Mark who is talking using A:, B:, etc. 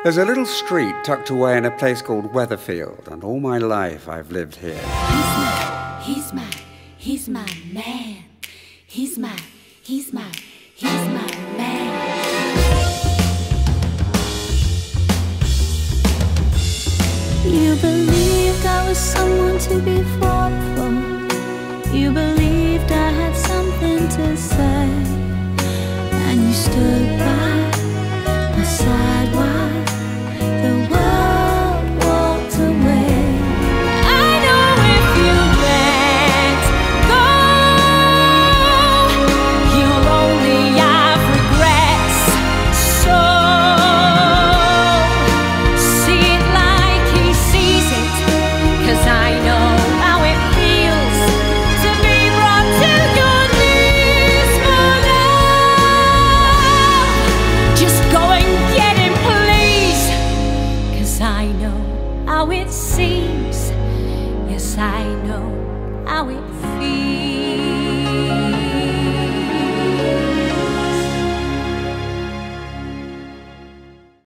A: There's a little street tucked away in a place called Weatherfield, and all my life I've lived here.
B: He's my man. He's my man. You believed I was someone to be fought for. You believed I had something to say, and you stood by my side while the world walked away. I know if you let go, you'll only have regrets. So see it like he sees it, 'cause I know how it feels to be brought to your knees for love. Just go and get him, please, 'cause I know how it seems. Yes, I know how it feels.